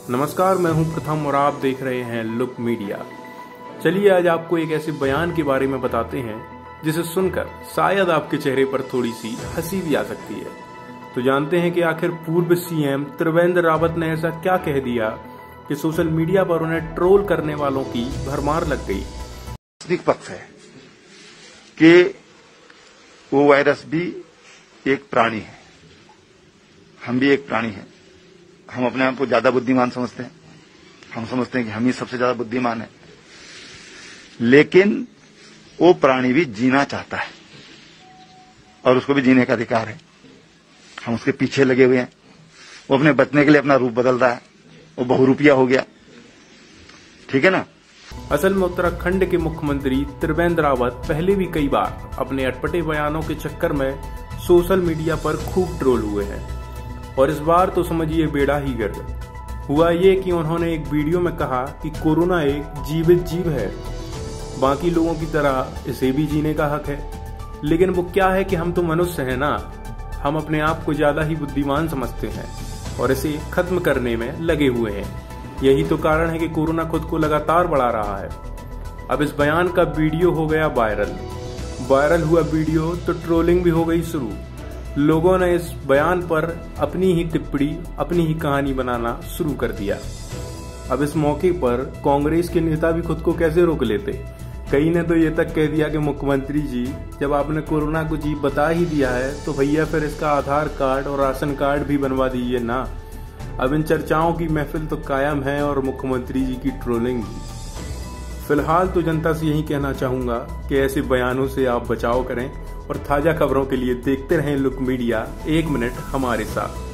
नमस्कार, मैं हूं प्रथम और आप देख रहे हैं लुक मीडिया। चलिए आज आपको एक ऐसे बयान के बारे में बताते हैं जिसे सुनकर शायद आपके चेहरे पर थोड़ी सी हंसी भी आ सकती है। तो जानते हैं कि आखिर पूर्व सीएम त्रिवेंद्र रावत ने ऐसा क्या कह दिया कि सोशल मीडिया पर उन्हें ट्रोल करने वालों की भरमार लग गई। पक्ष है कि वो वायरस भी एक प्राणी है, हम भी एक प्राणी हैं। हम अपने आप को ज्यादा बुद्धिमान समझते हैं, हम समझते हैं कि हम ही सबसे ज्यादा बुद्धिमान है, लेकिन वो प्राणी भी जीना चाहता है और उसको भी जीने का अधिकार है। हम उसके पीछे लगे हुए हैं। वो अपने बचने के लिए अपना रूप बदल रहा है, वो बहुरूपिया हो गया। ठीक है ना। असल में उत्तराखंड के मुख्यमंत्री त्रिवेंद्र रावत पहले भी कई बार अपने अटपटे बयानों के चक्कर में सोशल मीडिया पर खूब ट्रोल हुए हैं और इस बार तो समझिए बेड़ा ही गर्क। हुआ ये कि उन्होंने एक वीडियो में कहा कि कोरोना एक जीवित जीव है, बाकी लोगों की तरह इसे भी जीने का हक है। लेकिन वो क्या है कि हम तो मनुष्य हैं ना, हम अपने आप को ज्यादा ही बुद्धिमान समझते हैं और इसे खत्म करने में लगे हुए हैं। यही तो कारण है कि कोरोना खुद को लगातार बढ़ा रहा है। अब इस बयान का वीडियो हो गया वायरल हुआ वीडियो तो ट्रोलिंग भी हो गई शुरू। लोगों ने इस बयान पर अपनी ही टिप्पणी, अपनी ही कहानी बनाना शुरू कर दिया। अब इस मौके पर कांग्रेस के नेता भी खुद को कैसे रोक लेते। कई ने तो ये तक कह दिया कि मुख्यमंत्री जी, जब आपने कोरोना को जीव बता ही दिया है तो भैया फिर इसका आधार कार्ड और राशन कार्ड भी बनवा दीजिए ना। अब इन चर्चाओं की महफिल तो कायम है और मुख्यमंत्री जी की ट्रोलिंग भी। फिलहाल तो जनता से यही कहना चाहूंगा कि ऐसे बयानों से आप बचाव करें और ताजा खबरों के लिए देखते रहें लुक मीडिया। 1 मिनट हमारे साथ।